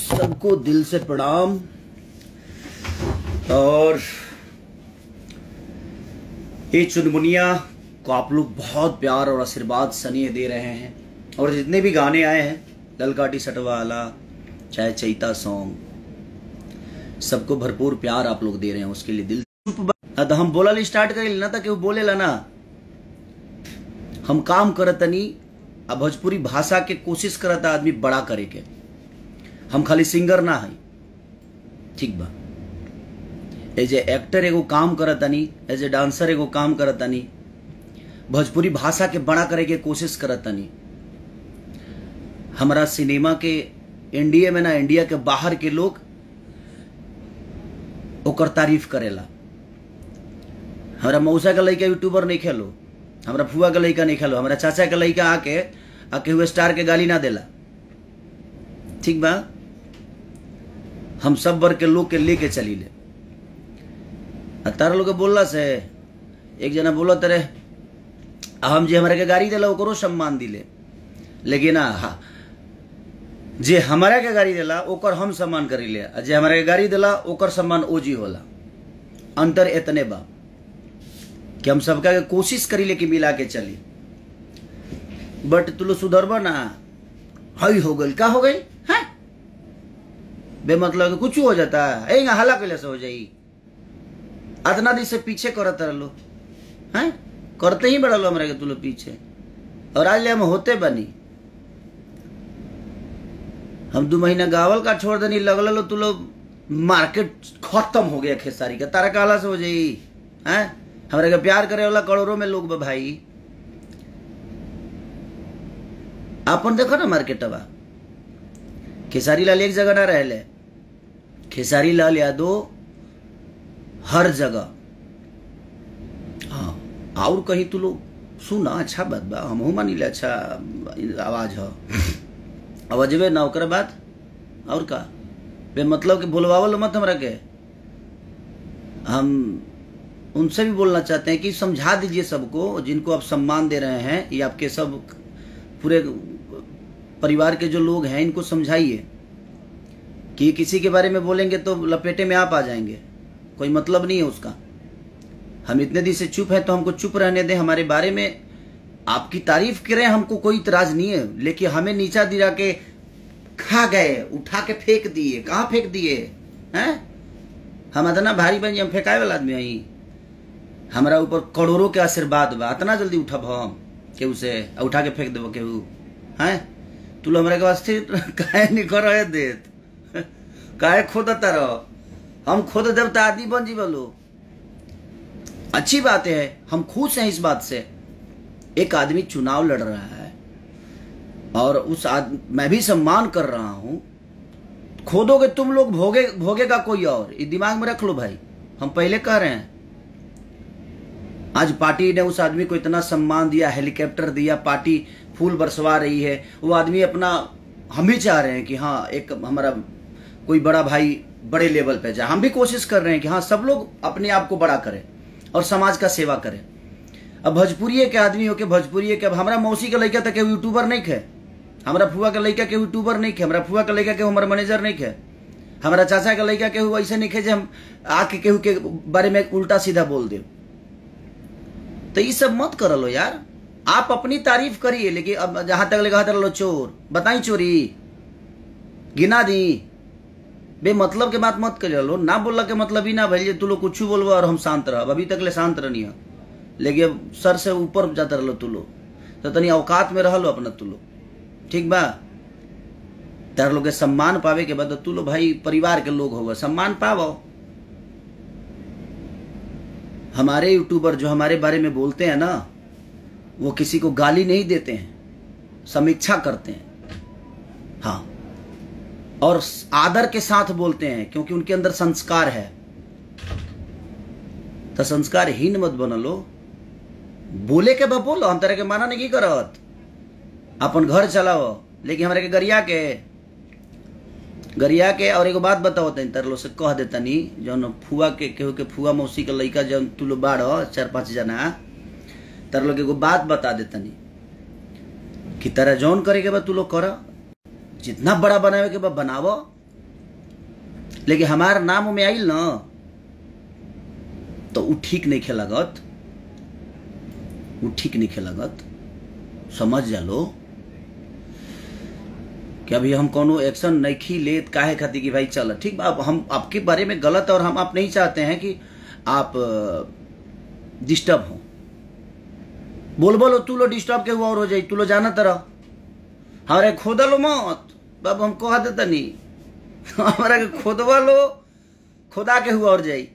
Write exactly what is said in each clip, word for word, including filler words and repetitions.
सबको दिल से प्रणाम। और ये चुनमुनिया को आप लोग बहुत प्यार और आशीर्वाद स्नेह दे रहे हैं। और जितने भी गाने आए हैं, ललकाटी सटवाला चाहे चैता सॉन्ग, सबको भरपूर प्यार आप लोग दे रहे हैं, उसके लिए दिल। तो हम बोला स्टार्ट कर लेना था कि वो बोले ला ना, हम काम करतनी अब भोजपुरी भाषा के कोशिश करता आदमी बड़ा करे के, हम खाली सिंगर ना है, ठीक बा। एज ए एक्टर एगो काम करतनी, एज ए डांसर एगो काम करतनी, भोजपुरी भाषा के बड़ा करे के कोशिश करतनी। हमारा सिनेमा के इंडिया में ना, इंडिया के बाहर के लोग ओकर तारीफ करेला। हमारा मौसा का लड़का यूट्यूबर नहीं खेलो, हमारा फुआ का लड़का नहीं खेलो, हमारा चाचा का लड़का आके आके हुए स्टार के गाली ना देला, ठीक बा। हम सब वर्ग के लोग के लेके चली ले। तारा लोग बोलला से एक जना बोला तेरे हम जे हमारे के गाड़ी देला ओकरो सम्मान दिले, लेकिन हाँ जे हमारा के गाड़ी देला ओकर हम सम्मान करी ले, जे हमारे के गाड़ी देला ओकर सम्मान ओजी होला। अंतर इतने बा कि हम सबका के कोशिश करी ले कि मिला के चली। बट तू लो सुधरबा ना, हई हो गई का हो गई है बेमतलब कुछ हो जाता है, हला कैले से हो जाई। अतना दिन से पीछे करते रहो हैं, करते ही बड़ा लो हमारे के तू लो पीछे, और आज ले हम होते बनी। हम दो महीना गावल का छोड़ देनी, लगल लो तू लो मार्केट खत्म हो गया खेसारी का, तारा काला से हो जाई हैं। हमारे का प्यार करे वाला करोड़ों में लोग भाई, आपन देखो ना मार्केटवा। खेसारी लाल एक जगह ना रहले, खेसारी लाल यादव हर जगह। हाँ, और कहीं तू लोग सुना अच्छा बात बा, हम मानी ले अच्छा आवाज है, आवाजवे ना ओकर बात और का बे मतलब कि बोलवावल मत हमरा के। हम उनसे भी बोलना चाहते हैं कि समझा दीजिए सबको, जिनको आप सम्मान दे रहे हैं, ये आपके सब पूरे परिवार के जो लोग हैं, इनको समझाइए कि किसी के बारे में बोलेंगे तो लपेटे में आप आ जाएंगे, कोई मतलब नहीं है उसका। हम इतने दिन से चुप हैं तो हमको चुप रहने दें। हमारे बारे में आपकी तारीफ करें, हमको कोई इतराज नहीं है, लेकिन हमें नीचा दिला के खा गए, उठा के फेंक दिए। कहाँ फेंक दिए हैं? हम इतना भारी बन हम फेंकाए वाला आदमी आई, हमारा ऊपर करोड़ों के आशीर्वाद बा, इतना जल्दी उठब हम केहू से उठा के फेंक देव केहू हैं? तू हमारे के वास्ते काहे नहीं कर रहे देत, काहे खोदता रहो? हम खोद देव तो आदमी बन जी बोलो। अच्छी बात है, हम खुश हैं इस बात से। एक आदमी चुनाव लड़ रहा है और उस आदमी मैं भी सम्मान कर रहा हूं। खोदोगे तुम लोग, भोगे भोगेगा कोई और। ये दिमाग में रख लो भाई, हम पहले कह रहे हैं। आज पार्टी ने उस आदमी को इतना सम्मान दिया, हेलीकॉप्टर दिया, पार्टी फूल बरसवा रही है। वो आदमी अपना, हम भी चाह रहे हैं कि हाँ एक हमारा कोई बड़ा भाई बड़े लेवल पे जाए। हम भी कोशिश कर रहे हैं कि हाँ सब लोग अपने आप को बड़ा करें और समाज का सेवा करें। अब भोजपुरी के आदमी हो के भोजपुरी के, अब हमारा मौसी का लड़का तक यूट्यूबर नहीं खे, हमारा फुआ का लड़का के यूट्यूबर नहीं खे, हमारा फुआ का लड़का के हमारा मैनेजर नहीं खे, हमारा चाचा का लड़का के ऐसे नहीं खे जो हम आके केहू के बारे में उल्टा सीधा बोल दे। तो ये सब मत कर लो यार, आप अपनी तारीफ करिए, लेकिन अब जहां तक लगा लो चोर बताई चोरी गिना दी, बे मतलब के बात मत कर लो। ना बोलला के मतलब ही ना भाई तू लोग कुछ बोलबो और हम शांत रह। अभी तक ले शांत रहनी है, लेकिन सर से ऊपर जाता रहो तू लोग, तो तनी औकात में रह लो अपना तू लोग, ठीक बा। तार लोग के सम्मान पावे के बाद तू लोग भाई परिवार के लोग होगा, सम्मान पावो। हमारे यूट्यूबर जो हमारे बारे में बोलते हैं ना, वो किसी को गाली नहीं देते हैं, समीक्षा करते हैं। हाँ, और आदर के साथ बोलते हैं, क्योंकि उनके अंदर संस्कार है। तो संस्कारहीन मत बन लो, बोले के बा बोलो, हम तरह के माना नहीं की करत, अपन घर चलाओ। लेकिन हमारे के गरिया के गरिया के और एगो बात बताओ तनी, तरलो से कह देता नहीं, जौन फुआ के केहू के फुआ मौसी के लड़का जौन तू लो बाढ़ चार पांच जना, तर लोग एगो बात बता देता नहीं कि तरह जौन करे के बाद तू लोग कर, जितना बड़ा बनावे के बाद बनावो, लेकिन हमार नाम में आइल न तो उ ठीक नहीं खे लगत, उ ठीक नहीं खे लगत। समझ जा लो कि अभी हम कोनो एक्शन नहीं लेत काहे खातिर कि भाई चल ठीक बा, हम आपके बारे में गलत और हम आप नहीं चाहते हैं कि आप डिस्टर्ब हो। बोल बोलो तू लो डिस्टर्ब के हुआ और हो जाई, तू लो जाना तरह हमारे खोदा लो मत बाबू, हम कहा देता नहीं हमारा के खोदवा लो, खुदा के हुआ और जाई।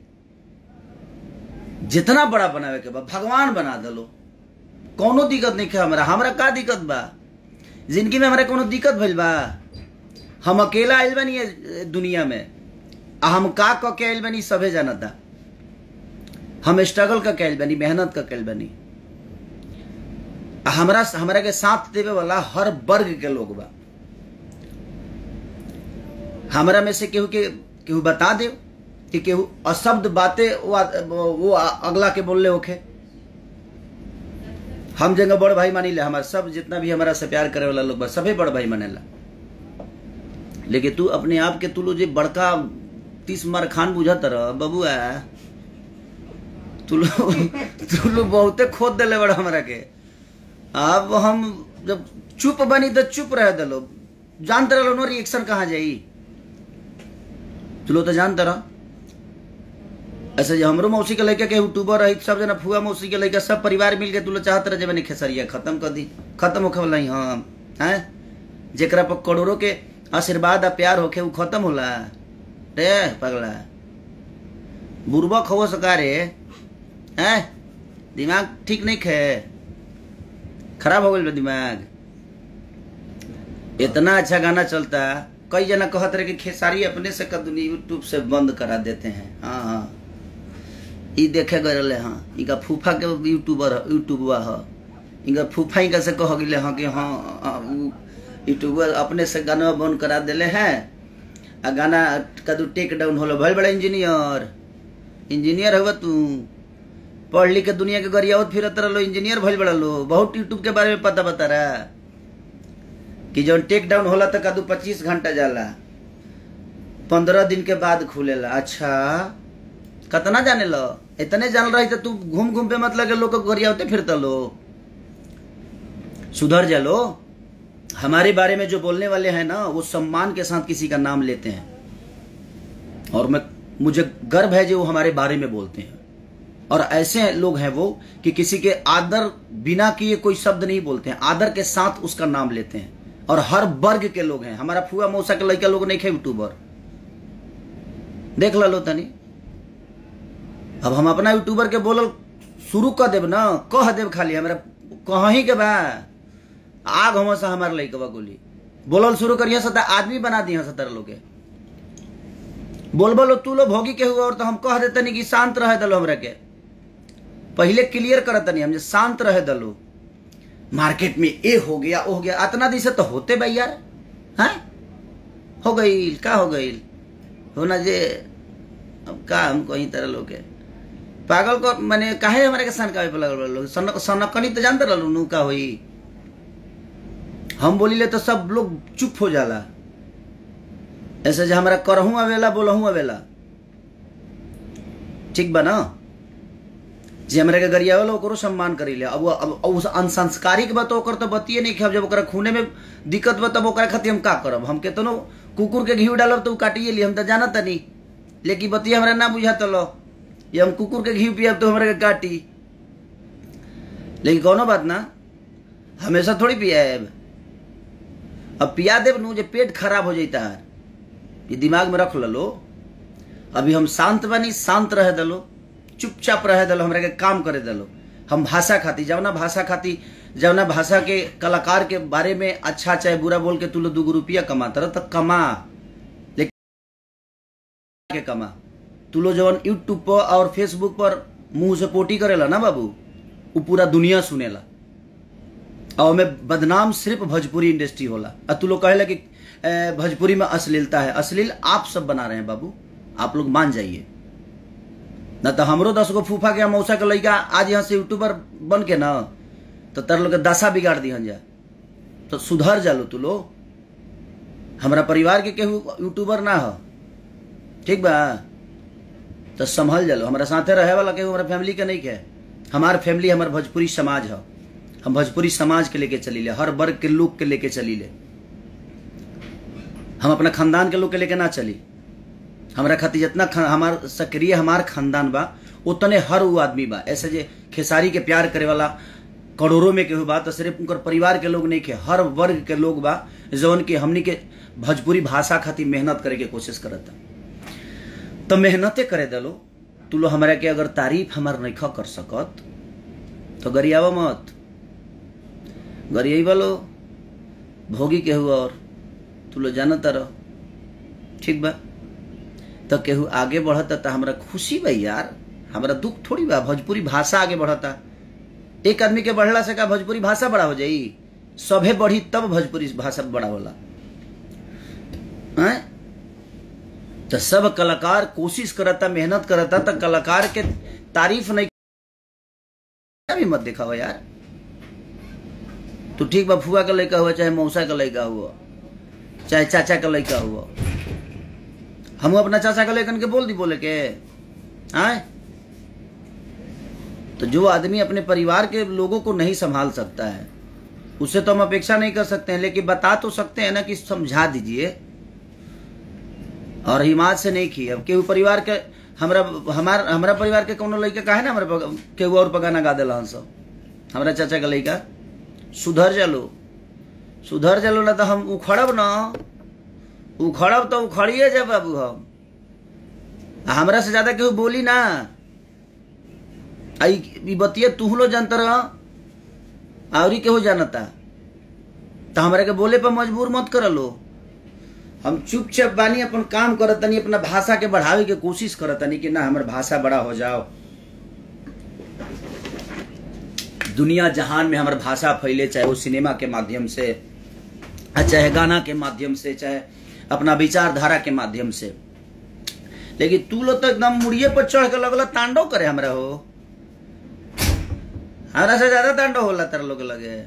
जितना बड़ा बनावे के बा भगवान बना दलो, कोनो दिक्कत नहीं है हमारा। हमारा का दिक्कत बा जिंदगी में? हमारा कोनो दिक्कत भइल बा? हम अकेला आइल बानी दुनिया में, आ हम का क के आइल बानी सभे जानता। हम स्ट्रगल का कैल बानी, मेहनत का कैल बानी। हमरा हमरा के साथ देवे वाला हर वर्ग के लोग बा। हमरा में से केहू के केहू बता दे कि केहू अशब्द बातें वो, वो अगला के बोलले होखे। हम जगह बड़ भाई मानी ले, हमारा सब जितना भी हमारा से प्यार करे वाला लोग बा सभी बड़ भाई मानेला। लेकिन तू अपने आप के तू लो जे बड़का तीस मार खान बुझत रह बबुआ, तू लो तू लो बहुते खोद दिले बड़ा हमरा के। अब हम जब चुप बनी तो चुप रह दलो, जानते रहो नो रिएक्शन कहाँ जाई। तू लो तो जानते रह ऐसे जो हमरो मौसी के लड़का के यूट्यूबर रही, सब जना फुआ मौसी के लड़का सब परिवार मिल के तू लो चाहत रह जब खेसरिया खत्म कर दी, खत्म होखे वाला ही हम हैं। जेकरा पर करोड़ों के आशीर्वाद आ प्यार होखे वो खत्म होला रे पगला। बुरबक हो सका रे हैं, दिमाग ठीक नहीं खे, खराब हो गया दिमाग। इतना अच्छा गाना चलता, कई जना कहत रहे कि खेसारी अपने से कदुनी यूट्यूब से बंद करा देते हैं। हाँ हाँ ई देखे गए हाँ, इनका फूफा के यूट्यूबर यूट्यूबा है, इनका फूफा इनका से कह गए हाँ कि हाँ यूट्यूबर अपने से गाना बंद करा दिले हैं। आ गाना कदू टेक डाउन होलो, भल बड़ा इंजीनियर इंजीनियर हो तू, पढ़ लिख के दुनिया के गरियावत फिरत रहो, इंजीनियर भल बड़ा लो। बहुत यूट्यूब के बारे में पता बता रहा कि जब टेक डाउन होला तो कदू पच्चीस घंटा जाला, पंद्रह दिन के बाद खुलेला। अच्छा कतना जाने लो, इतने जान रही तो तू घूम घूम पे मतलब के लोग को गरियावते फिरता लो। सुधर जा लो। हमारे बारे में जो बोलने वाले हैं ना वो सम्मान के साथ किसी का नाम लेते हैं, और मैं मुझे गर्व है जो वो हमारे बारे में बोलते हैं। और ऐसे लोग हैं वो कि किसी के आदर बिना किए कोई शब्द नहीं बोलते हैं, आदर के साथ उसका नाम लेते हैं। और हर वर्ग के लोग हैं। हमारा फुआ मौसा के लड़का लोग नहीं खे यूट्यूबर, देख लो तनी। अब हम अपना यूट्यूबर के बोलल शुरू कर देव ना, कह देव खाली हमारा कहीं के बा आग हम सा हमारे लड़का गोली बोलल शुरू करिए सता आदमी बना दिए सतर लोग के। बोल बोलो तू लो भोगी के हुआ और तो हम कह देते नहीं कि शांत रहे दलो। हमरा के पहले क्लियर करत नहीं हम जे शांत रहे दलो। मार्केट में ए हो गया ओ हो गया, इतना दिन से तो होते भाई यार हैं, हो गई का हो गई होना जे। अब का हम कहीं तरह लोग के पागल को मैंने काहे हमारे के सन का लगल लोग सनक सनकनी तो जानते रहलू नु का होई। हम बोली ले तो सब लोग चुप हो जाला। ऐसे जो हमारा करहूं आवेला बोलहूं आवेला, ठीक बा ना। जे हमरा के गरिया वाला ओकरो सम्मान करी ले। अब अब उस अनसंस्कारिक बात ओकर तो बतिए नहीं खे। जब ओकरा खूने में दिक्कत बा तब ओकरा खातिर हम का करब। हम केतनो कुकुर के घी डालब तो काटिए ली, हम तो जानत नहीं। लेकिन बतिया हमरा ना बुझात लो, ये हम कुकुर के घी पियब तो हमरा के काटी। लेकिन कोनो बात ना, हमेशा थोड़ी पियाब। अब पिया देव नु जे पेट खराब हो जाता है, ये दिमाग में रख लो। अभी हम शांत बनी, शांत रह दलो, चुपचाप रह दलो, हमरा के काम करे दलो। हम भाषा खाती जवना भाषा खाती जवना भाषा के कलाकार के बारे में अच्छा चाहे बुरा बोल के तू लो दो रुपया कमाता रह तो कमा, लेकिन के कमा। तू लो जवन यूट्यूब पर और फेसबुक पर मुंह से पोटी करेला ना बाबू, वो पूरा दुनिया सुनेला। और में बदनाम सिर्फ भोजपुरी इंडस्ट्री होला। और तू लोग कहेला कि भोजपुरी में अश्लीलता है। अश्लील आप सब बना रहे हैं बाबू, आप लोग मान जाइए। न तो हमरो दस गो फूफा के मौसा के लड़का आज यहाँ से यूट्यूबर बन के ना तो तर लोग दशा बिगाड़ दी जा। तो सुधर जा लो तू लो। हमारा परिवार के केहू यूट्यूबर ना हो, ठीक बा? तो संभल जलो। हमारा साथे रहे वाला के हमारा फैमिली के नहीं के, हमार फैमिली हमार भोजपुरी समाज है। हम भोजपुरी समाज के लेके चली ले, हर वर्ग के लोग के लेके चली ले। हम अपना खानदान के लोग के लेके ना चली। हमारा खातिर जितना हमार सक्रिय हमार खानदान बा उतने हर वो आदमी बा। ऐसे जे खेसारी के प्यार करे वाला करोड़ों में केहू बा, तो सिर्फ उनकर परिवार के लोग नहीं के, हर वर्ग के लोग बा जौन के हमनी के भोजपुरी भाषा खातिर मेहनत करे के कोशिश करता। तो मेहनते करे दलो। तू लो हमारा के अगर तारीफ हमार नहीं कर सकत तो गरियावा मत। गरियाई वालो भोगी केहू और तू लो जानता रहो, ठीक बा? तो केहू आगे बढ़ता तो हमारा खुशी बा यार, हमारा दुख थोड़ी बा। भोजपुरी भाषा आगे बढ़ता। एक आदमी के बढ़ला से का भोजपुरी भाषा बड़ा हो जाई? सभे बढ़ी तब भोजपुरी भाषा बड़ा होला। हैं? तो सब कलाकार कोशिश करता, मेहनत करता, तो कलाकार के तारीफ नहीं भी मत दिखाओ यार। तो ठीक बा, फुआ का लड़का हुआ, चाहे मौसा का लड़का हुआ, चाहे चाचा का लड़का हुआ, हम अपना चाचा का लेकर के बोल दी बोले के आए। तो जो आदमी अपने परिवार के लोगों को नहीं संभाल सकता है उससे तो हम अपेक्षा नहीं कर सकते हैं, लेकिन बता तो सकते हैं ना कि समझा दीजिए। और हिमात से नहीं की। अब केहू परिवार के हमरा हमार हमरा परिवार के कोनो लड़का काहे ना हमरा केहू और पगाना गा देला हंस। हमरा चाचा का लड़का सुधर जालो, सुधर जालो ना तो हम उखड़ब ना, उखड़ब तो उखड़िए जा बाबू। हम हमरा से ज्यादा केहू बोली ना। आई बतिया तू लो जानता रह और केहू जानता, तो हमरा के बोले पर मजबूर मत कर लो। हम चुपचाप बानी, अपन काम करतनी, अपना भाषा के बढ़ावे के कोशिश करतनी कि ना हमार भाषा बड़ा हो जाओ, दुनिया जहान में हमार भाषा फैले, चाहे वो सिनेमा के माध्यम से, चाहे गाना के माध्यम से, चाहे अपना विचारधारा के माध्यम से। लेकिन तू लोग तो एकदम मुड़िए पर चढ़ के लगल तांडव करे। हमरा हो हमरा से ज्यादा तांडव होला तेरा लोग लगे।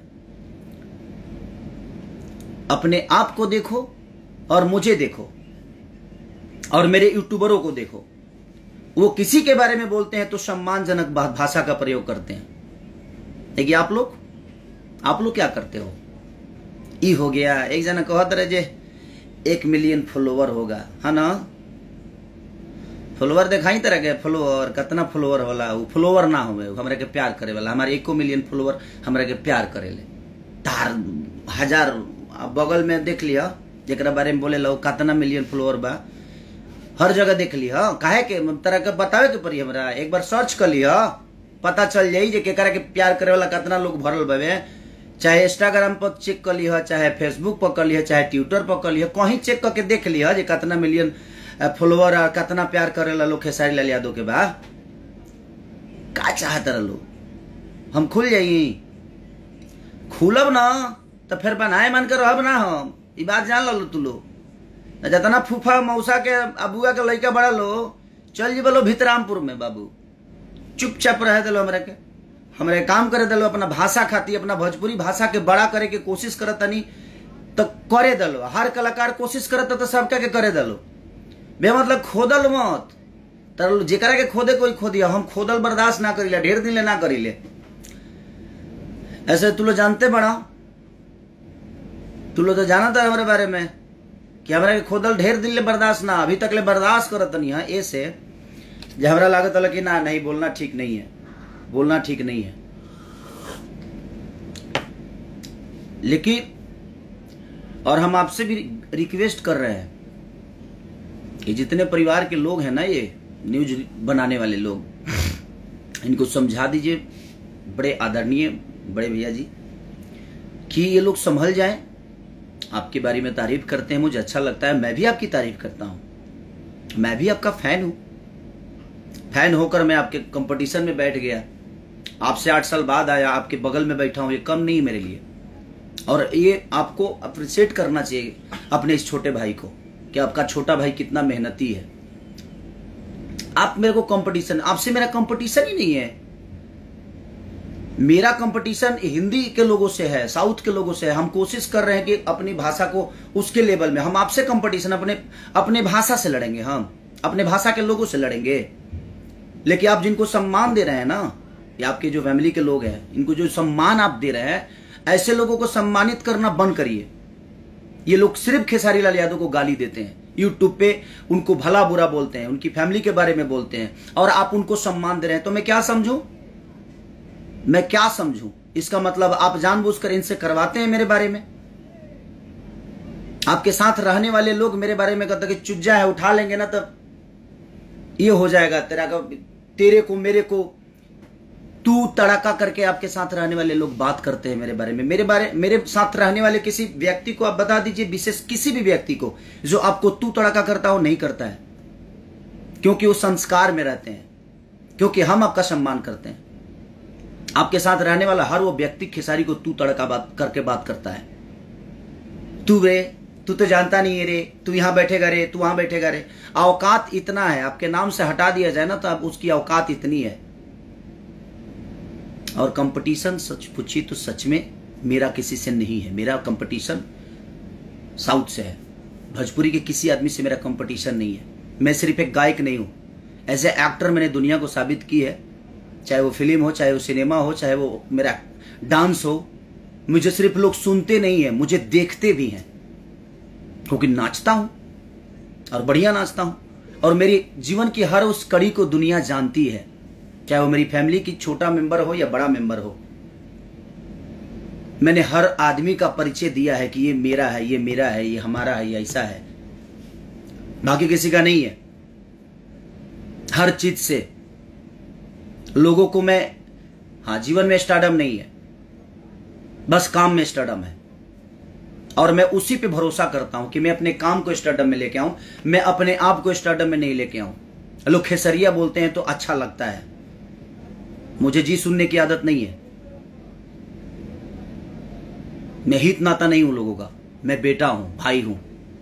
अपने आप को देखो और मुझे देखो और मेरे यूट्यूबरों को देखो। वो किसी के बारे में बोलते हैं तो सम्मानजनक भाषा का प्रयोग करते हैं, लेकिन आप लोग आप लोग क्या करते हो? ई हो गया एक जना कहत रहे जे एक मिलियन फॉलोवर होगा, है ना? फॉलोवर दिखाई तरह के फॉलोवर कितना फॉलोवर होला? वो फॉलोवर ना होवे, हमरा के प्यार करे वाला। हमारे एको मिलियन फॉलोवर हमरा के प्यार करे ले। तार हजार बगल में देख लिया जेकरा बारे में बोले लो कितना मिलियन फॉलोवर बा, हर जगह देख लिया। काहे के तरह के बतावे के पड़ी? हमरा एक बार सर्च कर लिया, पता चल जाई जे केकरा के प्यार करे वाला कितना लोग भरल बावे। चाहे इंस्टाग्राम पर चेक कर लिया, चाहे फेसबुक पर कर लिया, चाहे ट्विटर पर कर लिया, कहीं चेक करके देख लिया जे कितना मिलियन फॉलोवर और कितना प्यार करे ला लोग खेसारी लाल यादव के बा। का चाहत रहो? हम खुल जाई, खुलब ना तो फिर बनाए मान कर रहब ना। हम ई बात जान लो तू लो, जितना फूफा मौसा के अबुआ के लड़का बड़ा लो चल जी बोलो भितरामपुर में बाबू, चुपचाप रह दिलो। हमरा के हमरे काम करे दिलो, अपना भाषा खाती, अपना भोजपुरी भाषा के बड़ा करे के कोशिश करत तनी तो करे दिलो। हर कलाकार कोशिश करत तो सबका के करे दिलो। बे मतलब खोदल मत, तर जेकरा के खोदे कोई खोदिया। हम खोदल बर्दाश्त ना करीले, ढेर दिन ले ना करीले। ऐसे तू लोग जानते बड़ा, तू लोग तो जाना था हमारे बारे में कि हमारा के खोदल ढेर दिन ले बर्दाश्त ना, अभी तक ले बर्दाश्त करत नहीं है। ऐसे जब हमरा लागत है कि ना नहीं बोलना ठीक नहीं है, बोलना ठीक नहीं है। लेकिन और हम आपसे भी रिक्वेस्ट कर रहे हैं कि जितने परिवार के लोग हैं ना, ये न्यूज बनाने वाले लोग, इनको समझा दीजिए, बड़े आदरणीय बड़े भैया जी, कि ये लोग संभल जाएं। आपके बारे में तारीफ करते हैं, मुझे अच्छा लगता है, मैं भी आपकी तारीफ करता हूं, मैं भी आपका फैन हूं। फैन होकर मैं आपके कंपटीशन में बैठ गया, आपसे आठ साल बाद आया, आपके बगल में बैठा हूं, ये कम नहीं मेरे लिए। और ये आपको अप्रिशिएट करना चाहिए अपने इस छोटे भाई को, कि आपका छोटा भाई कितना मेहनती है। आप मेरे को कंपटीशन, आपसे मेरा कंपटीशन ही नहीं है। मेरा कंपटीशन हिंदी के लोगों से है, साउथ के लोगों से है। हम कोशिश कर रहे हैं कि अपनी भाषा को उसके लेवल में, हम आपसे कंपटीशन अपने अपने भाषा से लड़ेंगे। हम अपने भाषा के लोगों से लड़ेंगे। लेकिन आप जिनको सम्मान दे रहे हैं ना, या आपके जो फैमिली के लोग हैं, इनको जो सम्मान आप दे रहे हैं, ऐसे लोगों को सम्मानित करना बंद करिए। ये लोग सिर्फ खेसारी लाल यादव को गाली देते हैं, यूट्यूब पे उनको भला बुरा बोलते हैं, उनकी फैमिली के बारे में बोलते हैं, और आप उनको सम्मान दे रहे हैं। तो मैं क्या समझूं, मैं क्या समझूं? इसका मतलब आप जानबूझकर इनसे करवाते हैं मेरे बारे में। आपके साथ रहने वाले लोग मेरे बारे में कहते कि चुज्जा है, उठा लेंगे ना तब ये हो जाएगा तेरा का, तेरे को मेरे को तू तड़ाका करके आपके साथ रहने वाले लोग बात करते हैं मेरे बारे में। मेरे बारे मेरे साथ रहने वाले किसी व्यक्ति को आप बता दीजिए, विशेष किसी भी व्यक्ति को जो आपको तू तड़ाका करता हो, नहीं करता है, क्योंकि वो संस्कार में रहते हैं, क्योंकि हम आपका सम्मान करते हैं। आपके साथ रहने वाला हर वो व्यक्ति खेसारी को तू तड़का बात करके बात करता है। तू रे, तू तो जानता नहीं है रे, तू यहां बैठेगा रे, तू वहां बैठेगा रे। औकात इतना है, आपके नाम से हटा दिया जाए ना तो आप उसकी औकात इतनी है। और कंपटीशन सच पूछी तो सच में मेरा किसी से नहीं है। मेरा कंपटीशन साउथ से है, भोजपुरी के किसी आदमी से मेरा कंपटीशन नहीं है। मैं सिर्फ एक गायक नहीं हूं, एज ए एक्टर मैंने दुनिया को साबित की है, चाहे वो फिल्म हो, चाहे वो सिनेमा हो, चाहे वो मेरा डांस हो। मुझे सिर्फ लोग सुनते नहीं है, मुझे देखते भी हैं, क्योंकि नाचता हूं और बढ़िया नाचता हूं। और मेरी जीवन की हर उस कड़ी को दुनिया जानती है, चाहे वो मेरी फैमिली की छोटा मेंबर हो या बड़ा मेंबर हो। मैंने हर आदमी का परिचय दिया है कि ये मेरा है, ये मेरा है, ये हमारा है, ये ऐसा है, बाकी किसी का नहीं है। हर चीज से लोगों को मैं, हाँ, जीवन में स्टारडम नहीं है, बस काम में स्टारडम है। और मैं उसी पे भरोसा करता हूं कि मैं अपने काम को स्टारडम में लेके आऊं, मैं अपने आप को स्टारडम में नहीं लेके आऊं। लोग खेसरिया बोलते हैं तो अच्छा लगता है, मुझे जी सुनने की आदत नहीं है। मैं हित नाता नहीं हूं लोगों का, मैं बेटा हूं, भाई हूं।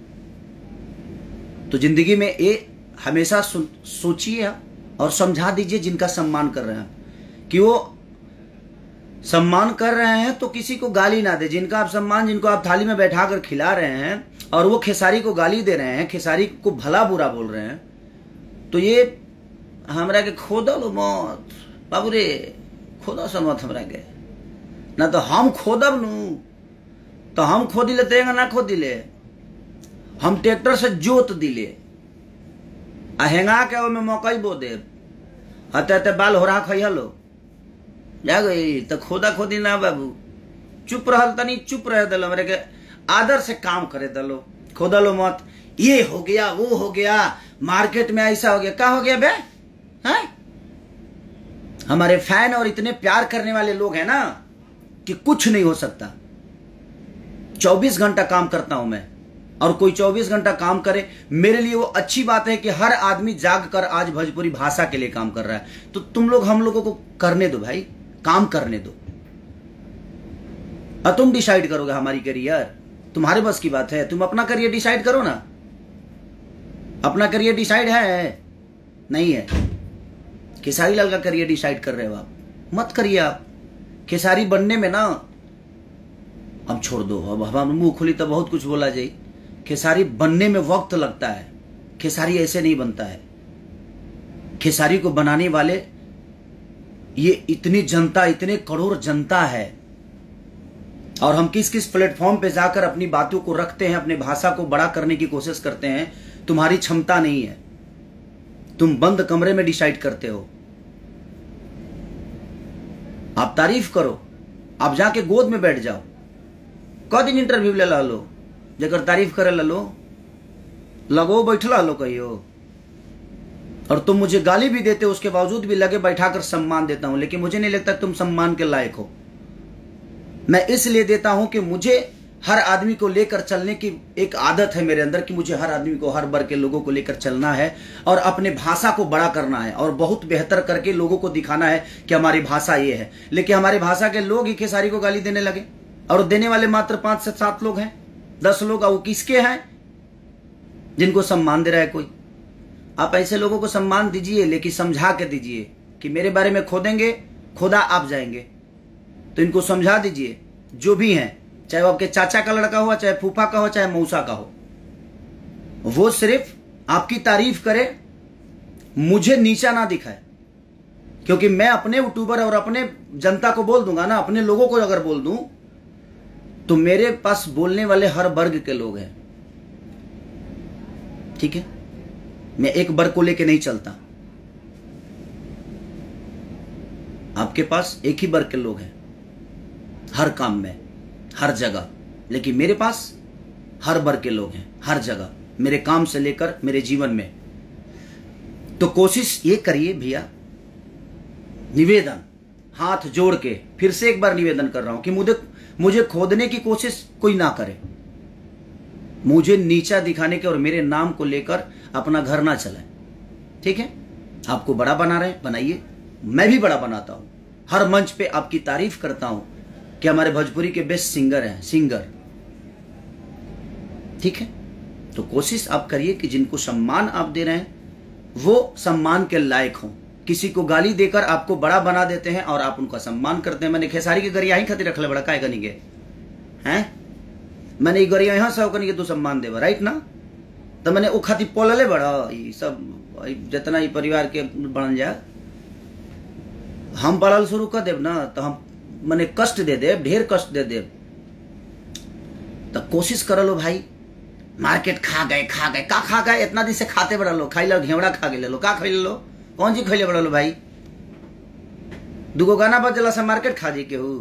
तो जिंदगी में ये हमेशा सोचिए और समझा दीजिए जिनका सम्मान कर रहे हैं, कि वो सम्मान कर रहे हैं तो किसी को गाली ना दे। जिनका आप सम्मान, जिनको आप थाली में बैठा कर खिला रहे हैं और वो खेसारी को गाली दे रहे हैं, खेसारी को भला बुरा बोल रहे हैं, तो ये हमरा के खोदल मत बाबू रे, खोदा सन मत हमरा के, ना तो हम खोदब नू तो हम खोदी ले तेगा ना खोदी ले, हम ट्रैक्टर से जोत दिले आ हेंगा के ओमे मकई बो दे, अते अते बाल होरा खइहलो जा गई। तो खोदा खोदी ना बाबू, चुप रहल, तनी चुप रह दलो, मेरे के आदर से काम करे दलो, खोदलो मत। ये हो गया, वो हो गया, मार्केट में ऐसा हो गया, क्या हो गया बे? हैं? हमारे फैन और इतने प्यार करने वाले लोग हैं ना कि कुछ नहीं हो सकता। चौबीस घंटा काम करता हूं मैं, और कोई चौबीस घंटा काम करे, मेरे लिए वो अच्छी बात है कि हर आदमी जाग कर आज भोजपुरी भाषा के लिए काम कर रहा है। तो तुम लोग हम लोगों को करने दो भाई, काम करने दो। और तुम डिसाइड करोगे हमारी करियर, तुम्हारे बस की बात है। तुम अपना करियर डिसाइड करो ना, अपना करियर डिसाइड है नहीं है। खेसारी लाल का करियर डिसाइड कर रहे हो आप, मत करिए आप। खेसारी बनने में ना, अब छोड़ दो, अब हम मुंह खुली तो बहुत कुछ बोला जाए। खेसारी बनने में वक्त लगता है, खेसारी ऐसे नहीं बनता है। खेसारी को बनाने वाले ये इतनी जनता, इतने करोड़ जनता है, और हम किस किस प्लेटफॉर्म पे जाकर अपनी बातों को रखते हैं, अपने भाषा को बड़ा करने की कोशिश करते हैं। तुम्हारी क्षमता नहीं है, तुम बंद कमरे में डिसाइड करते हो। आप तारीफ करो, आप जाके गोद में बैठ जाओ, क दिन इंटरव्यू ले लो, जगह तारीफ करे लो, लगो बैठला लो कहियो। और तुम मुझे गाली भी देते हो, उसके बावजूद भी लगे बैठाकर सम्मान देता हूं, लेकिन मुझे नहीं लगता तुम सम्मान के लायक हो। मैं इसलिए देता हूं कि मुझे हर आदमी को लेकर चलने की एक आदत है मेरे अंदर, कि मुझे हर आदमी को, हर वर्ग के लोगों को लेकर चलना है और अपने भाषा को बड़ा करना है और बहुत बेहतर करके लोगों को दिखाना है कि हमारी भाषा ये है। लेकिन हमारी भाषा के लोग ही खेसारी को गाली देने लगे, और देने वाले मात्र पांच से सात लोग हैं, दस लोग। वो किसके हैं जिनको सम्मान दे रहा है कोई? आप ऐसे लोगों को सम्मान दीजिए, लेकिन समझा के दीजिए कि मेरे बारे में खोदेंगे, खोदा आप जाएंगे। तो इनको समझा दीजिए, जो भी हैं, चाहे वो आपके चाचा का लड़का हो, चाहे फूफा का हो, चाहे मौसा का हो, वो सिर्फ आपकी तारीफ करे मुझे नीचा ना दिखाए, क्योंकि मैं अपने यूट्यूबर और अपने जनता को बोल दूंगा ना, अपने लोगों को अगर बोल दूं तो मेरे पास बोलने वाले हर वर्ग के लोग हैं। ठीक है, मैं एक वर्ग को लेके नहीं चलता। आपके पास एक ही वर्ग के लोग हैं हर काम में, हर जगह, लेकिन मेरे पास हर वर्ग के लोग हैं हर जगह, मेरे काम से लेकर मेरे जीवन में। तो कोशिश ये करिए भैया, निवेदन हाथ जोड़ के फिर से एक बार निवेदन कर रहा हूं कि मुझे मुझे खोदने की कोशिश कोई ना करे, मुझे नीचा दिखाने के और मेरे नाम को लेकर अपना घर ना चलाए। ठीक है, आपको बड़ा बना रहे बनाइए, मैं भी बड़ा बनाता हूं, हर मंच पे आपकी तारीफ करता हूं कि हमारे भोजपुरी के बेस्ट सिंगर हैं सिंगर। ठीक है, तो कोशिश आप करिए कि जिनको सम्मान आप दे रहे हैं वो सम्मान के लायक हों। किसी को गाली देकर आपको बड़ा बना देते हैं और आप उनका सम्मान करते हैं। मैंने खेसारी की गरिया ही खातिर रख ले बड़ा काय कनी के हैं, मैंने ये गरिया यहाँ से कनी के तू सम्मान देवा, राइट ना? तो मैंने वो खातिर पोलले बड़ा ये सब जितना ही परिवार के बन जाए, हम पढ़ल शुरू कर देव ना तो हम मैंने कष्ट दे देव, ढेर कष्ट दे देव। तो कोशिश कर लो भाई, मार्केट खा गए खा गए का खा गए, इतना दिन से खाते बड़ा लो, खाई लो घेवड़ा खा गए लो, का खाई लो, कौन जी खैले बड़ा लो भाई? दुगो गाना बजला से मार्केट खा जी के हो,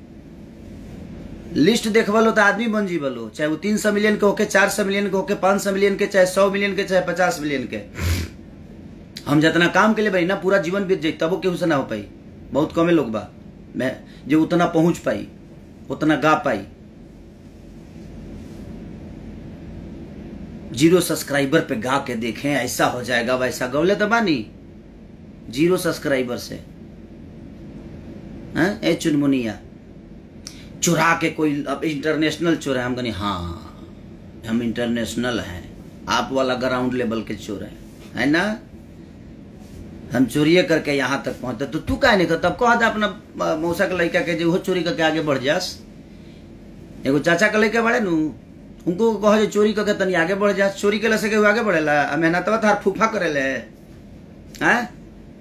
लिस्ट देखवा लो तो आदमी बन जी बोलो, चाहे वो तीन सौ मिलियन के होके, चार सौ मिलियन के होके, पांच सौ मिलियन के, चाहे सौ मिलियन के, चाहे पचास मिलियन के। हम जितना काम के लिए भाई ना पूरा जीवन बीत जाए तब वो केहू से ना हो पाई। बहुत कमे लोग बा मैं जो उतना पहुंच पाई, उतना गा पाई। जीरो सब्सक्राइबर पे गा के देखें, ऐसा हो जाएगा वैसा गौले तो बानी जीरो सब्सक्राइबर से हैं? ए चुनमुनिया चुरा के कोई अब इंटरनेशनल चोर है, हम कहनी हाँ हम इंटरनेशनल हैं, आप वाला ग्राउंड लेवल के चोर है, है ना? हम चोरी करके यहाँ तक पहुंचते, तो तू क्या नहीं कर तब कह अपना मौसा के लड़का के जो चोरी करके आगे बढ़ जास। एगो चाचा के लड़के बड़े नु उनको कह चोरी करके तनी आगे बढ़ जास, चोरी के लसे के आगे बढ़ेला, मेहनत तार फूफा करेले हैं,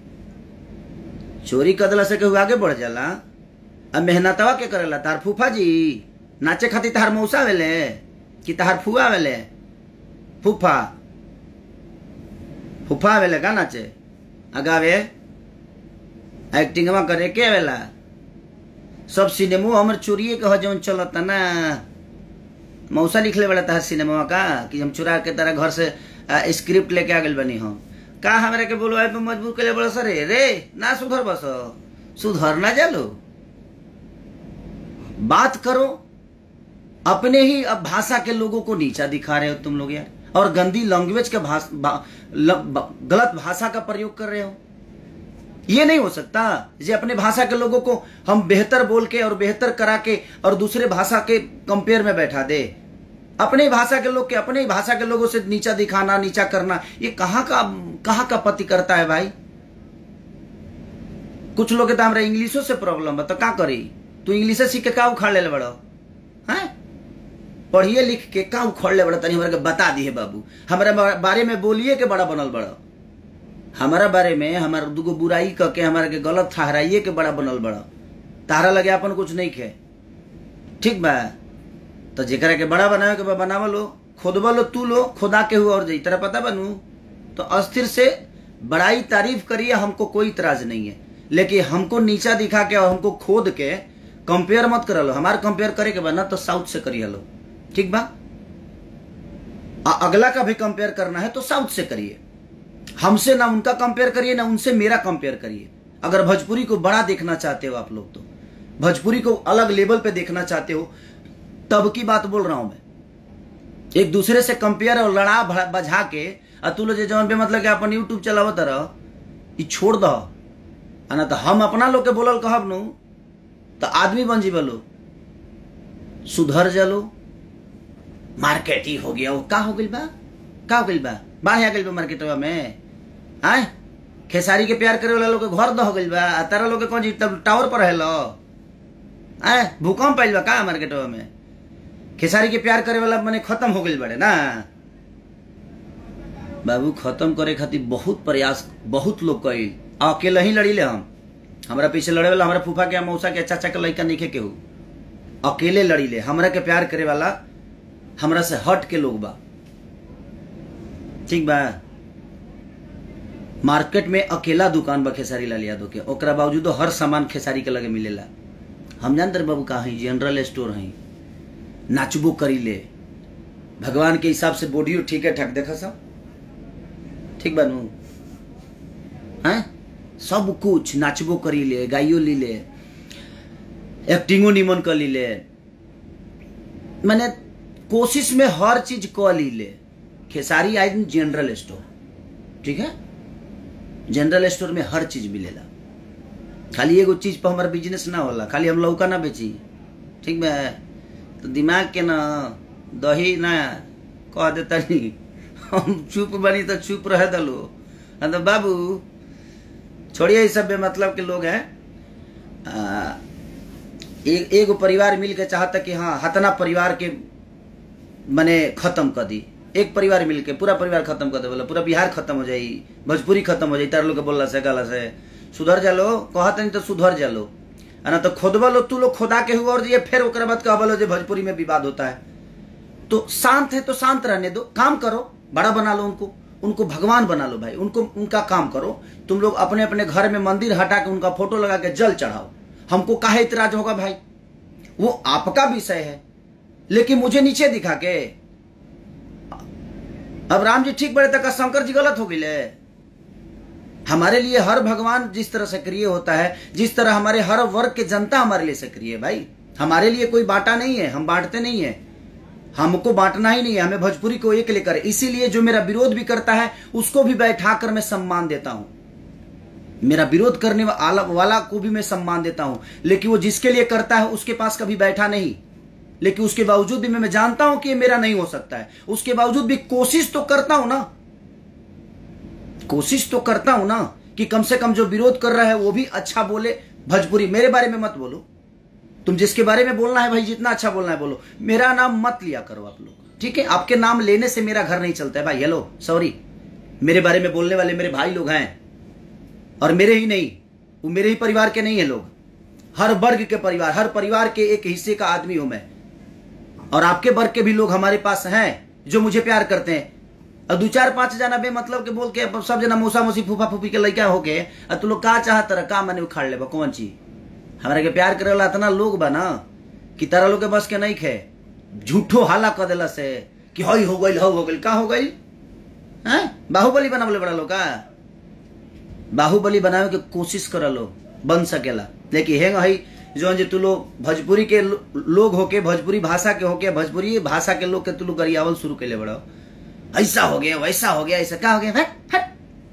चोरी कदला से केहू आगे बढ़ जाला, अब मेहनतवा के करेला तार फूफा जी, नाचे खातिर तार मौसा वेले कि तार फुआ वेले, फूफा फूफा वेले का नाचे अगावे एक्टिंग में करे के वेला, सब सिनेमा हमर चोरिए के हो जौन चलता ना, मौसा लिख ले बड़ा तार सिनेमा का कि हम चुरा के तरह घर से स्क्रिप्ट लेके आ गए बनी हो, का हमरा के बोलवाए पे मजबूर के लिए बड़ा सर रे ना सुधर, बस सुधर ना जालो, बात करो। अपने ही अब भाषा के लोगों को नीचा दिखा रहे हो तुम लोग यार, और गंदी लैंग्वेज के भाषा भा, गलत भाषा का प्रयोग कर रहे हो। ये नहीं हो सकता जे अपने भाषा के लोगों को हम बेहतर बोल के और बेहतर करा के और दूसरे भाषा के कंपेयर में बैठा दे। अपने भाषा के लोग के अपने भाषा के लोगों से नीचा दिखाना, नीचा करना, ये कहां का कहां का पति करता है भाई? कुछ लोग तो हमारे इंग्लिशों से प्रॉब्लम है, तो क्या करी तू इंग्लिश सीख के का उखाड़ ले बड़ा है, पढ़िए लिख के का उखाड़ ले बड़ा, तनी हमारे के बता दिए बाबू, हमारे बारे में बोलिए के बड़ा बनल बड़ा, हमारा बारे में हमारा दुगो बुराई करके हमारे के गलत ठहराइए के बड़ा बनल बड़ा, तारा लगे अपन कुछ नहीं खे। ठीक बा, तो जेकरा के बड़ा बनावे के बनावा लो, खोदवा लो, तू लो खुदा के हुआ और जई तरह पता बनू, तो अस्थिर से बड़ाई तारीफ करिए, हमको कोई इतराज नहीं है, लेकिन हमको नीचा दिखा के और हमको खोद के कंपेयर मत कर लो। हमारे कंपेयर करे के बना तो साउथ से करिए लो, ठीक बा? अगला का भी कंपेयर करना है तो साउथ से करिए, हमसे ना उनका कंपेयर करिए ना उनसे मेरा कंपेयर करिए। अगर भोजपुरी को बड़ा देखना चाहते हो आप लोग, तो भोजपुरी को अलग लेवल पे देखना चाहते हो, तब की बात बोल रहा हूं मैं। एक दूसरे से कंपेयर और लड़ा बजा के अतुल जे जौन पे मतलब कि अपन यूट्यूब चलाव तरह ई छोड़ दो, ना तो हम अपना लोग के बोलल कहब नु तो आदमी बन जी बोलो, सुधर जलो। मार्केट ही हो गया, वो का हो गई बा, का हो गई बा, बाढ़ आ गई बा मार्केटवा में, आए खेसारी के प्यार करे वाला लोग के घर द हो गई बा, तारा लोग के कौन जी तब टावर पर हेलो, आए भूकंप आइल बा का मार्केटवा में, खेसारी के प्यार करे वाला मने खत्म हो गई बड़े ना। बाबू खत्म करे खातिर बहुत प्रयास बहुत लोग कई, अकेले ही लड़ी ले। हम हमारा पीछे लड़े वाला हमारा फूफा के मौसा के चाचा के लड़का नहीं के केहू, अकेले लड़ी ले। हमरा के प्यार करे वाला हमरा से हट के लोग बा, ठीक बा। मार्केट में अकेला दुकान बा खेसारी लाल यादव के, ओकरा बावजूद हर सामान खेसारी के लगे मिलेला। हम जानते बाबू कहाँ है, जनरल स्टोर है, नाचबो करी ले, भगवान के हिसाब से बॉडी ठीक है ठाक, देखा सब ठीक बनू हैं, सब कुछ नाचबो करी ले, गाइयो ली ले, एक्टिंगो निमन कर ली ले, मैंने कोशिश में हर चीज कर ली ले। खेसारी आई जनरल स्टोर, ठीक है, जनरल स्टोर में हर चीज मिलेला। खाली एगो चीज पर हमारा बिजनेस ना होला, खाली हम लौका ना बेची, ठीक बा। तो दिमाग के ना दही ना कह देता नहीं, हम चुप बनी तो चुप रह दलो। तो बाबू छोड़िए ये सब बेमतलब के लोग हैं। एक एगो परिवार मिल के चाहता कि हाँ हतना परिवार के मने खत्म कर दी, एक परिवार मिल के पूरा परिवार खत्म कर दे, बोला पूरा बिहार खत्म हो जाई, भोजपुरी खत्म हो जाई। तार लोग के बोलला से गाला से सुधर जालो, कहत नहीं तो सुधर जालो, ना तो खोदबा लो तू लोग खोदा के हुआ और ये फिर ओकरा बाद कहबा लो जो भोजपुरी में विवाद होता है। तो शांत है तो शांत रहने दो, काम करो, बड़ा बना लो उनको, उनको भगवान बना लो भाई, उनको उनका काम करो। तुम लोग अपने अपने घर में मंदिर हटा के उनका फोटो लगा के जल चढ़ाओ, हमको काहे इतराज होगा भाई, वो आपका विषय है। लेकिन मुझे नीचे दिखा के अब राम जी ठीक बड़े तक शंकर जी गलत हो गए। हमारे लिए हर भगवान जिस तरह सक्रिय होता है, जिस तरह हमारे हर वर्ग के जनता हमारे लिए सक्रिय है भाई। हमारे लिए कोई बांटा नहीं है, हम बांटते नहीं है, हमको बांटना ही नहीं है, हमें भोजपुरी को एक लेकर। इसीलिए जो मेरा विरोध भी करता है उसको भी बैठाकर मैं सम्मान देता हूं, मेरा विरोध करने वाला को भी मैं सम्मान देता हूं। लेकिन वो जिसके लिए करता है उसके पास कभी बैठा नहीं, लेकिन उसके बावजूद भी मैं जानता हूं कि ये मेरा नहीं हो सकता है, उसके बावजूद भी कोशिश तो करता हूं ना, कोशिश तो करता हूं ना कि कम से कम जो विरोध कर रहा है वो भी अच्छा बोले। भोजपुरी मेरे बारे में मत बोलो, तुम जिसके बारे में बोलना है भाई जितना अच्छा बोलना है बोलो, मेरा नाम मत लिया करो आप लोग, ठीक है। आपके नाम लेने से मेरा घर नहीं चलता है भाई। हेलो सॉरी, मेरे बारे में बोलने वाले मेरे भाई लोग हैं, और मेरे ही नहीं, वो मेरे ही परिवार के नहीं है लोग, हर वर्ग के परिवार, हर परिवार के एक हिस्से का आदमी हूं मैं। और आपके वर्ग के भी लोग हमारे पास हैं जो मुझे प्यार करते हैं। और दो चार पांच जना बे मतलब के बोल के सब जना मौसा मौसी फूफा फूफी के लड़का होके तू लोग का चाहत रहा का मैंने उखाड़ ले कौन चीज। हमारे के प्यार करे वाला इतना लोग बा ना कि तारा लोग के बस के नहीं खे, झूठो हाला कर दिला से कि हई हो गई हो गई का हो गई है। बाहुबली बना बोले बड़ा लोग का, बाहुबली बनावे के कोशिश कर लो, बन सकेला। लेकिन हेंग हई जो जे तू लोग भोजपुरी के लोग होके, भोजपुरी भाषा के होके, भोजपुरी भाषा के लोग के तू लोग गरियावल शुरू कर ले बड़ा, ऐसा हो गया वैसा हो गया, ऐसा क्या हो गया। हट, हट।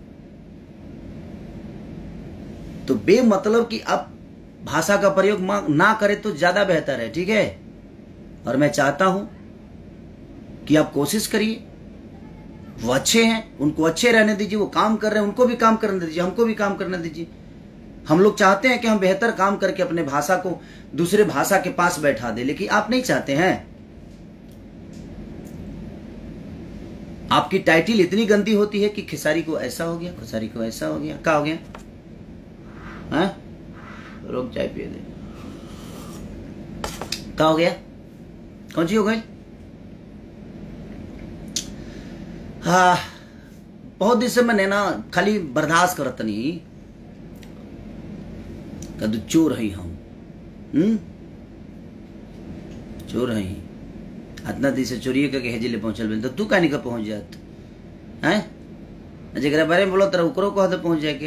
तो बेमतलब कि आप भाषा का प्रयोग ना करें तो ज्यादा बेहतर है, ठीक है। और मैं चाहता हूं कि आप कोशिश करिए, वो अच्छे हैं उनको अच्छे रहने दीजिए, वो काम कर रहे हैं उनको भी काम करने दीजिए, हमको भी काम करने दीजिए। हम लोग चाहते हैं कि हम बेहतर काम करके अपने भाषा को दूसरे भाषा के पास बैठा दे, लेकिन आप नहीं चाहते हैं। आपकी टाइटिल इतनी गंदी होती है कि खेसारी को ऐसा हो गया, खेसारी को ऐसा हो गया, क्या हो गया हाँ? रोक चाय पिए दे, क्या हो गया, कौन सी हो गई। हाँ बहुत दिन से मैंने ना खाली बर्दाश्त करत नहीं, कदू चोर है हम, हम्म चोर है इतना दिन से चोरी करके हेजिले पहुंचल, तो तू कहानी का पहुंच जात है। जरा बारे में बोलो तरह उकरो कह दे पहुंच जाए के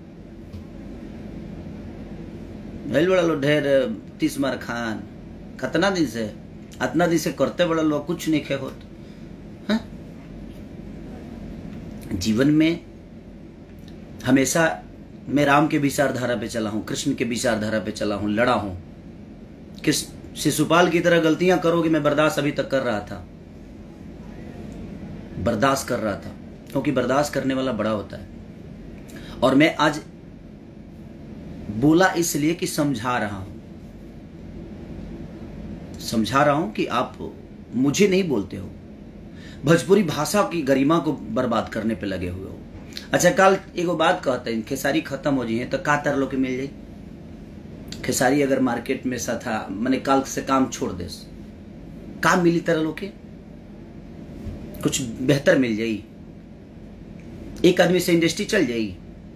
भैल बड़ा लो ढेर तीस मार खान, कितना दिन से इतना दिन से करते बड़ा लो कुछ नहीं खे होत है? जीवन में हमेशा मैं राम के विचारधारा पे चला हूं, कृष्ण के विचारधारा पे चला हूं, लड़ा हूं। किस शिशुपाल की तरह गलतियां करोगे मैं बर्दाश्त अभी तक कर रहा था, बर्दाश्त कर रहा था, क्योंकि बर्दाश्त करने वाला बड़ा होता है। और मैं आज बोला इसलिए कि समझा रहा हूं, समझा रहा हूं कि आप मुझे नहीं बोलते हो, भोजपुरी भाषा की गरिमा को बर्बाद करने पे लगे हुए हो। अच्छा, कल एगो बात कहते हैं, खेसारी खत्म हो जाइए तो का तरह लोग के मिल जाये? खेसारी अगर मार्केट में सा था मैंने कल से काम छोड़ दे, काम मिली तरह लोग के कुछ बेहतर मिल जाई, एक आदमी से इंडस्ट्री चल जाएगी।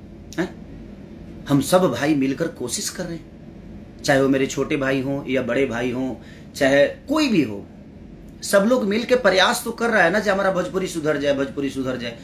हम सब भाई मिलकर कोशिश कर रहे हैं, चाहे वो मेरे छोटे भाई हों या बड़े भाई हों, चाहे कोई भी हो, सब लोग मिलकर प्रयास तो कर रहा है ना कि हमारा भोजपुरी सुधर जाए, भोजपुरी सुधर जाए।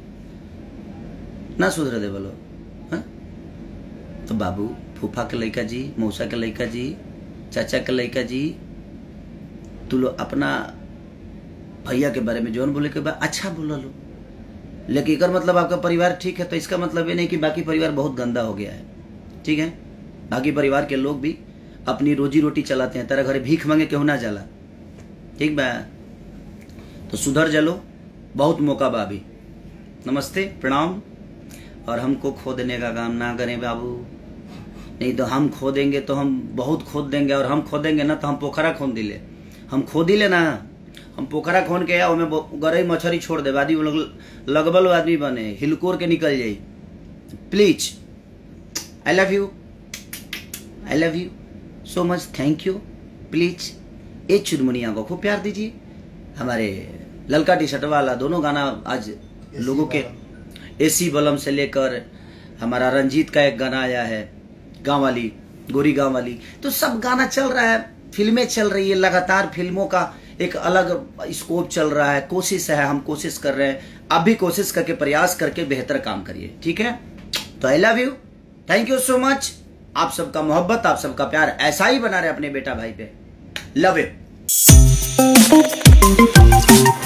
ना सुधर दे बोलो हा? तो बाबू, फूफा के लड़का जी, मौसा के लड़का जी, चाचा के लड़का जी, तू लो अपना भैया के बारे में जौन बोले के बाद अच्छा बोला लो, लेकिन इकर मतलब आपका परिवार ठीक है तो इसका मतलब ये नहीं कि बाकी परिवार बहुत गंदा हो गया है। ठीक है, बाकी परिवार के लोग भी अपनी रोजी रोटी चलाते हैं, तेरा घर भीख मांगे क्यों ना जाला। ठीक बा, तो सुधर जलो, बहुत मौका बा अभी। नमस्ते, प्रणाम। और हमको खो देने का काम ना करें बाबू, नहीं तो हम खो देंगे तो हम बहुत खोद देंगे, और हम खोदेंगे ना तो हम पोखरा खोद दिले, हम खोद दिले ना, हम पोखरा खोन के या गरई मछली छोड़ दे, आदमी लोग लगबल आदमी बने, हिलकोर के निकल जाये। Please, I love you, I love you so much, thank you. Please ए चुनमुनिया को खूब प्यार दीजिए। हमारे ललका टी शर्ट वाला दोनों गाना आज लोगों के, एसी बलम से लेकर हमारा रंजीत का एक गाना आया है, गाँव वाली गोरी गाँव वाली, तो सब गाना चल रहा है, फिल्में चल रही है लगातार, फिल्मों का एक अलग स्कोप चल रहा है। कोशिश है, हम कोशिश कर रहे हैं, आप भी कोशिश करके प्रयास करके बेहतर काम करिए। ठीक है, तो I love you, thank you so much. आप सबका मोहब्बत, आप सबका प्यार ऐसा ही बना रहे अपने बेटा भाई पे। Love you.